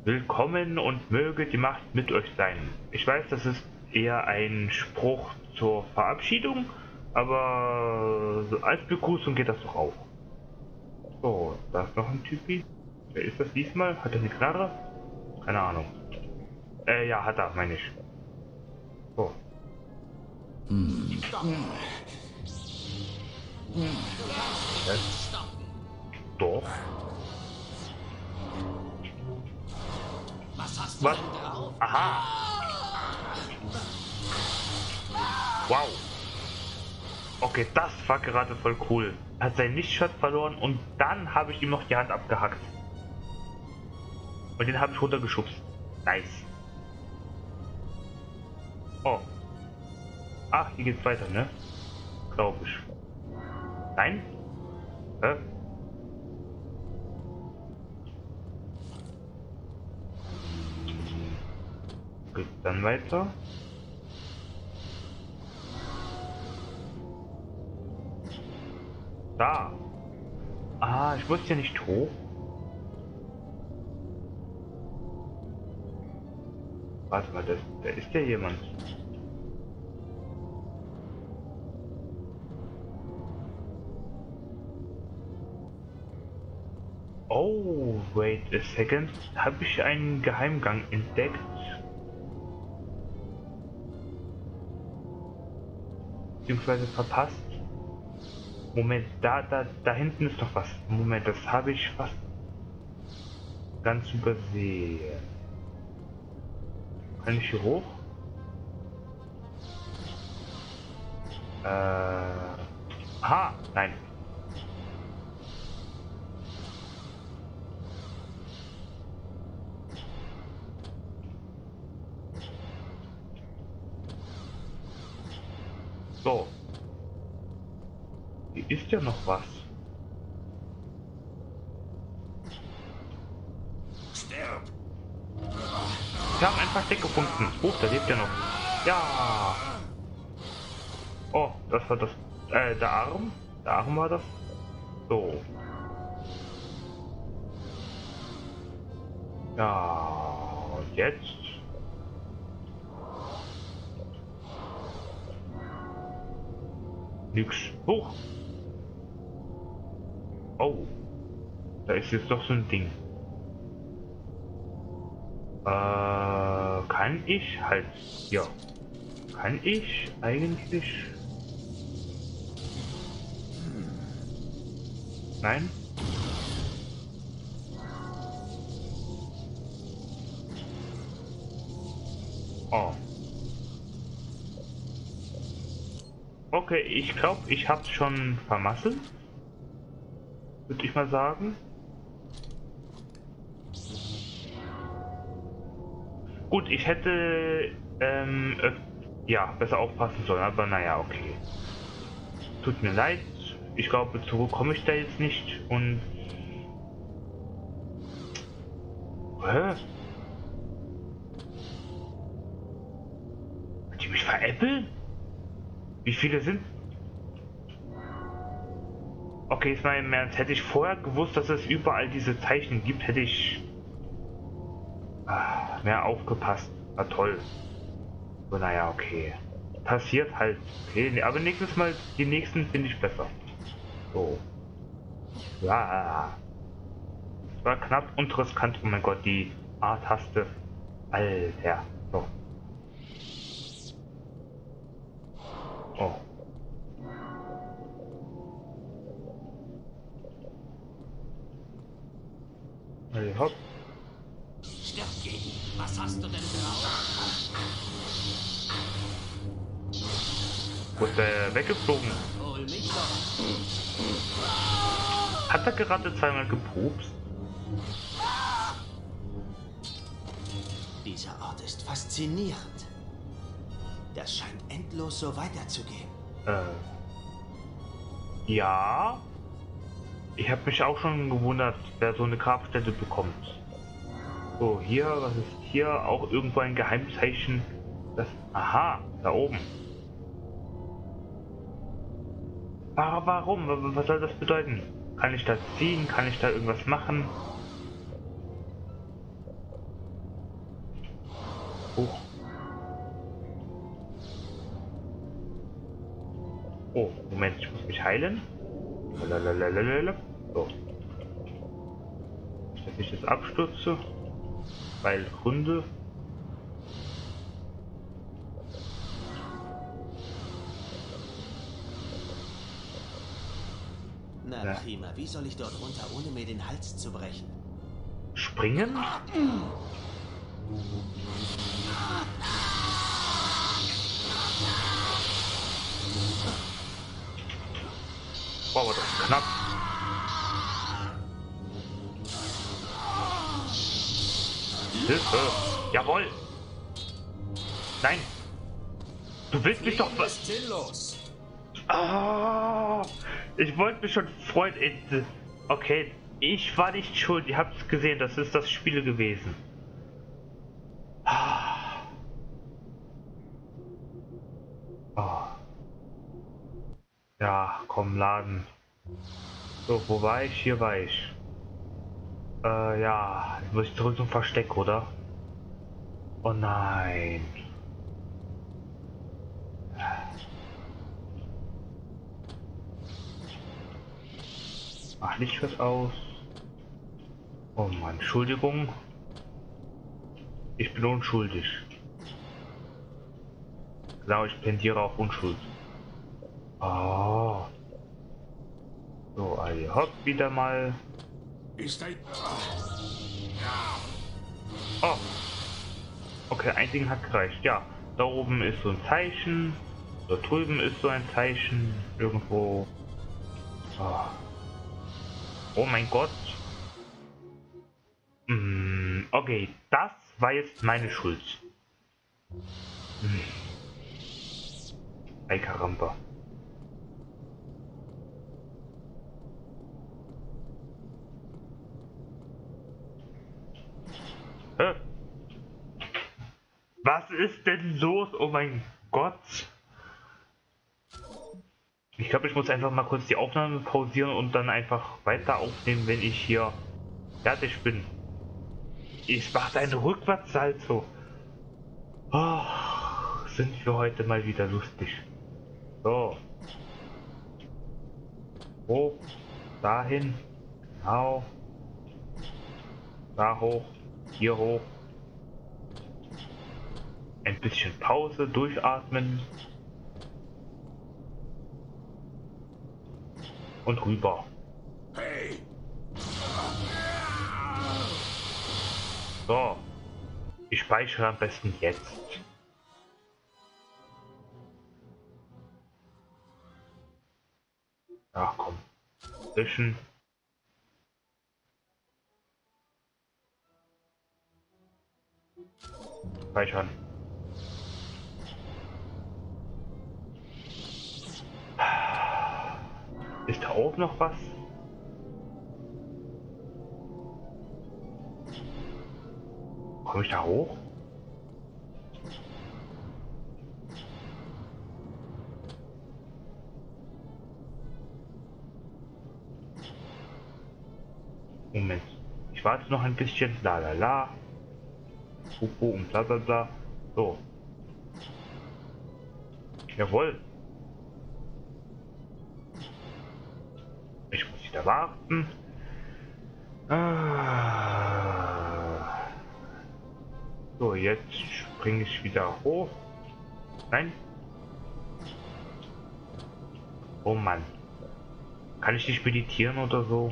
Willkommen und möge die Macht mit euch sein. Ich weiß, das ist eher ein Spruch zur Verabschiedung, aber als Begrüßung geht das doch auch. So, da ist noch ein Typi. Wer ist das diesmal? Hat er eine Knarre? Keine Ahnung. Ja, hat er, meine ich. So. Doch. Was? Aha. Wow. Okay, das war gerade voll cool. Er hat sein Lichtschwert verloren und dann habe ich ihm noch die Hand abgehackt. Und den habe ich runtergeschubst. Nice. Oh. Ach, hier geht's weiter, ne? Glaube ich. Nein? Hä? Geht dann weiter. Da. Ah, ich muss ja nicht hoch. Warte mal, da ist ja jemand. Oh, wait a second. Habe ich einen Geheimgang entdeckt? Beziehungsweise verpasst? Moment, da hinten ist noch was. Moment, das habe ich fast ganz übersehen. Kann ich hier hoch? Aha, nein. So. Hier ist ja noch was. Stirb! Wir haben ein Versteck gefunden. Oh, da lebt ja noch. Ja. Oh, das war das. Der Arm. Der Arm war das. So. Ja. Und jetzt? Nix. Hoch. Oh. Da ist jetzt doch so ein Ding. Kann ich halt. Ja. Kann ich eigentlich. Nein? Oh. Okay, ich glaube, ich hab's schon vermasselt. Würde ich mal sagen. Gut, ich hätte ja, besser aufpassen sollen, aber naja, okay. Tut mir leid. Ich glaube, zurück komme ich da jetzt nicht und... Hä? Hat die mich veräppeln? Wie viele sind... Okay, ist mal im Ernst. Hätte ich vorher gewusst, dass es überall diese Zeichen gibt, hätte ich... mehr aufgepasst. War toll. So, naja, okay. Passiert halt. Okay, aber nächstes Mal, die nächsten finde ich besser. So. Ja. Das war knapp und riskant. Oh mein Gott, die A-Taste. Alter. So. Oh. Hey, hopp. Stirb gegen! Was hast du denn drauf? Wo ist der weggeflogen? Hol mich doch! Hat er gerade zweimal gepupst? Dieser Ort ist faszinierend. Das scheint endlos so weiterzugehen. Ja. Ich habe mich auch schon gewundert, wer so eine Grabstätte bekommt. So, hier, was ist hier? Auch irgendwo ein Geheimzeichen. Das. Aha, da oben. Warum? Was soll das bedeuten? Kann ich da ziehen? Kann ich da irgendwas machen? Hoch. Oh, Moment, ich muss mich heilen. Lalalala. So. Nicht, dass ich jetzt abstürze. Weil Gründe. Na Ja. prima, wie soll ich dort runter, ohne mir den Hals zu brechen? Springen? Boah, war das knapp. Hilfe! Jawohl! Nein! Du willst mich doch... ist sinnlos. Ah, ich wollte mich schon freuen. Okay, ich war nicht schuld. Ihr habt es gesehen, das ist das Spiel gewesen. Ah. Ah. Ja, komm, laden. So, wo war ich? Hier war ich. Ja, jetzt muss ich zurück zum Versteck, oder? Oh nein. Ach, Licht wird aus. Oh Mann, Entschuldigung. Ich bin unschuldig. Genau, ich plädiere auf Unschuld. Oh. So, Ali, hopp, wieder mal. Ist ein... Oh. Okay, ein Ding hat gereicht. Ja, da oben ist so ein Zeichen. Da drüben ist so ein Zeichen. Irgendwo. Oh, oh mein Gott. Okay, das war jetzt meine Schuld. Ei Karamba. Hä? Was ist denn los? Oh mein Gott. Ich glaube, ich muss einfach mal kurz die Aufnahme pausieren und dann einfach weiter aufnehmen, wenn ich hier fertig bin. Ich mache einen Rückwärtssalto. Oh, sind wir heute mal wieder lustig. So. Hoch. Dahin. Genau. Da hoch. Hier hoch. Ein bisschen Pause. Durchatmen. Und rüber. Hey! So. Ich speichere am besten jetzt. Ach komm. Zwischen. Speichern. Ist da oben noch was? Komme ich da hoch? Moment. Ich warte noch ein bisschen. La la la. Pupu und bla bla bla. So. Jawohl. Ich muss wieder warten. Ah. So, jetzt springe ich wieder hoch. Nein. Oh Mann. Kann ich nicht meditieren oder so?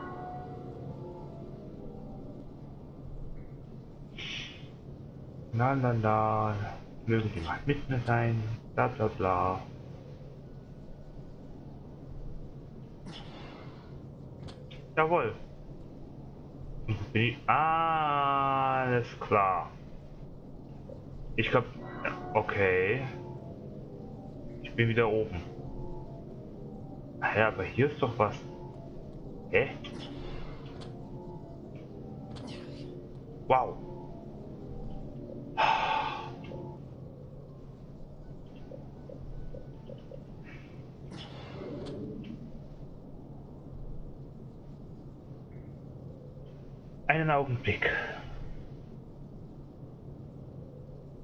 La la la. Möge die Macht mit mir sein. Bla bla bla. Jawohl. Bin ich... Ah, alles klar. Ich glaube... Okay. Ich bin wieder oben. Ja, aber hier ist doch was. Hä? Wow. Einen Augenblick.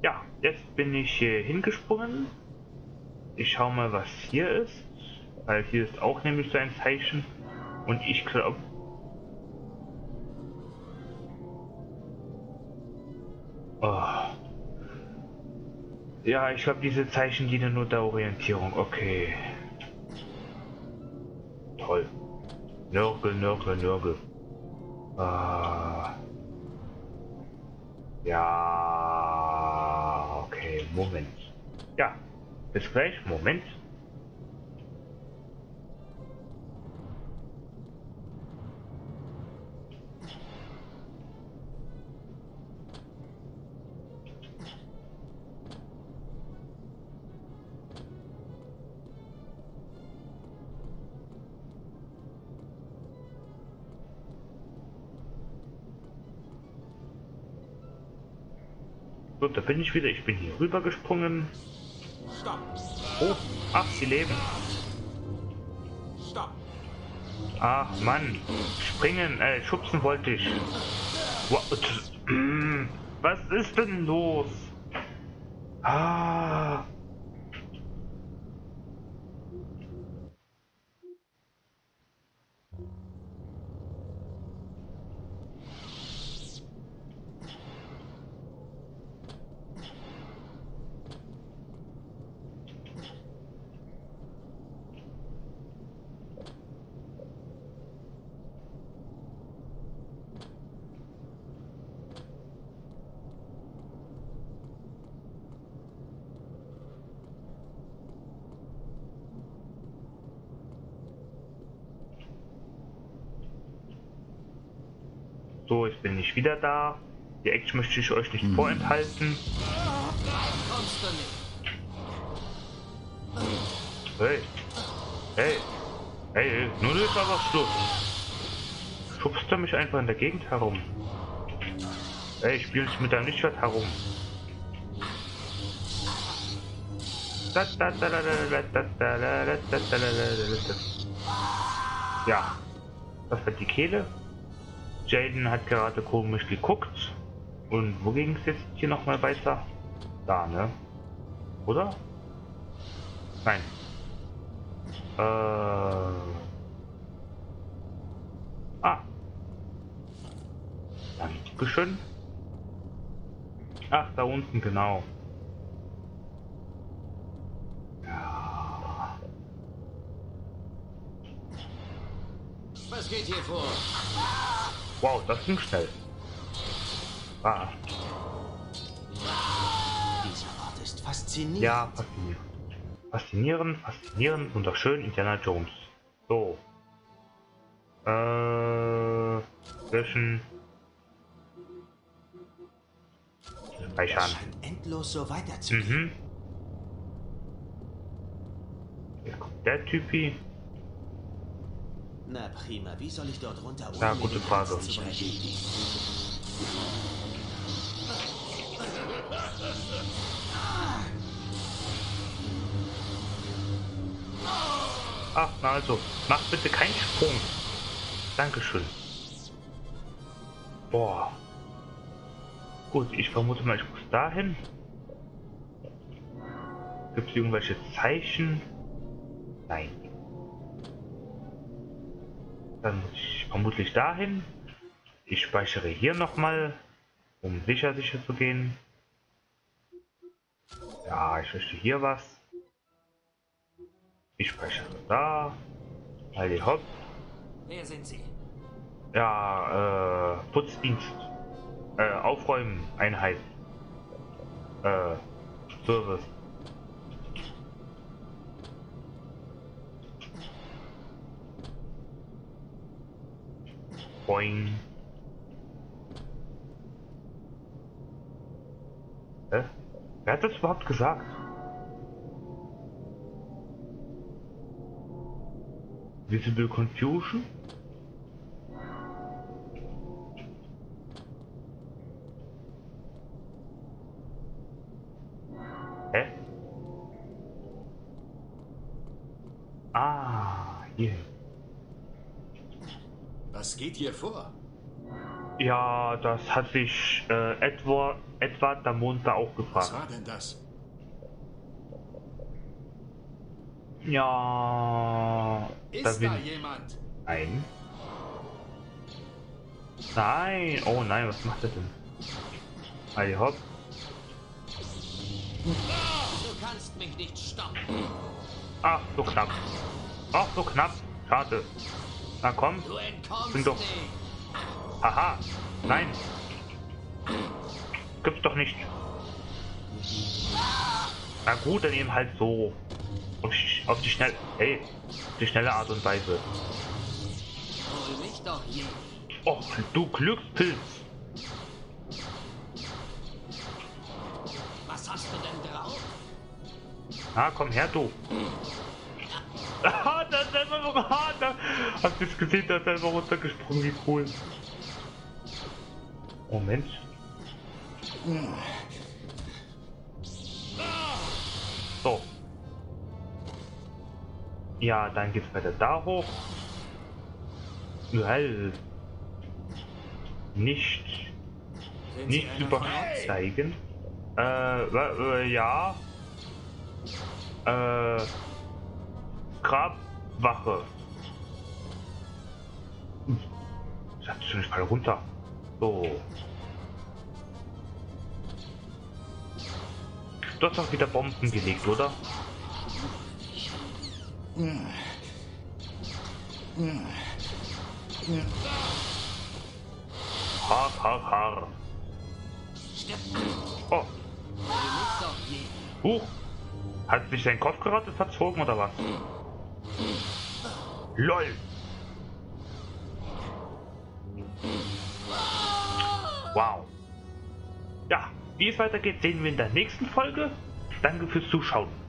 Ja, jetzt bin ich hier hingesprungen. Ich schau mal, was hier ist. Weil hier ist auch nämlich so ein Zeichen. Und ich glaube... Oh. Ja, ich glaube, diese Zeichen dienen nur der Orientierung. Okay. Toll. Nörgel, Nörgel, Nörgel. Ja, okay, Moment. Ja, bis gleich, Moment. So, da bin ich wieder. Ich bin hier rüber gesprungen. Stopp! Oh, ach, sie leben. Stopp! Ach, Mann. Springen, schubsen wollte ich. Was ist denn los? Ah. So, jetzt bin ich wieder da. Die Action möchte ich euch nicht vorenthalten. Kommst du nicht? Hey. Hey. Hey, nun ist aber Schluss. Schubst du mich einfach in der Gegend herum? Hey, spielst mit deinem Lichtschwert herum. Ja, das war die Kehle. Jaden hat gerade komisch geguckt. Und wo ging es jetzt hier nochmal weiter? Da, ne? Oder? Nein. Ah. Dankeschön. Ach, da unten, genau. Ja. Was geht hier vor? Wow, das ging schnell. Ah. Dieser Ort ist faszinierend. Ja, faszinierend. Faszinierend, faszinierend, wunderschön, Indiana Jones. So. Löschen. Es Speichern. scheint endlos so weiterzugehen. Mhm. Jetzt kommt der Typi. Na prima, wie soll ich dort runter, ohne Ja, mir gute den Frage. Hals zu brechen? Ach, na also, mach bitte keinen Sprung. Dankeschön. Boah. Gut, ich vermute mal, ich muss dahin. Gibt es irgendwelche Zeichen? Nein. Dann muss ich vermutlich dahin. Ich speichere hier nochmal, um sicher zu gehen. Ja, ich möchte hier was. Ich speichere da. Aldi hopp. Wer sind Sie? Ja, Putzdienst. Aufräumen, Einheit. Service. Boing. Hä? Wer hat das überhaupt gesagt? Visible Confusion? Hä? Ah, hier. Was geht hier vor? Ja, das hat sich Edward Jetzt war der Mond da auch Was gefragt. war denn das? Ja. Ist Da da bin ich. jemand? Nein. Nein. Oh nein, was macht er denn? Hi hopp. Du kannst mich nicht stoppen. Ach, so knapp. Ach, so knapp. Schade. Na komm. Du entkommst Bin doch- nicht. Haha. Nein. Gibt's doch nicht. Na gut, dann eben halt so. Auf die schnelle. Hey. Die schnelle Art und Weise. Hol mich doch hier. Och, du Glückspilz. Was hast du denn drauf? Na, komm her, du. Ah, da ist selber noch hart. Hast du es gesehen, da ist selber runtergesprungen, wie cool. Moment. So. Ja, dann geht's weiter da hoch. Well. Nicht Sind Sie nicht einer von uns? übersteigen. Ja. Grabwache. Sagst du nicht mal runter? So. Du hast doch wieder Bomben gelegt, oder? Har, har, har. Oh. Hol mich doch hier. Huch. Hat sich sein Kopf gerade verzogen oder was? LOL. Wow. Ja, wie es weitergeht, sehen wir in der nächsten Folge. Danke fürs Zuschauen.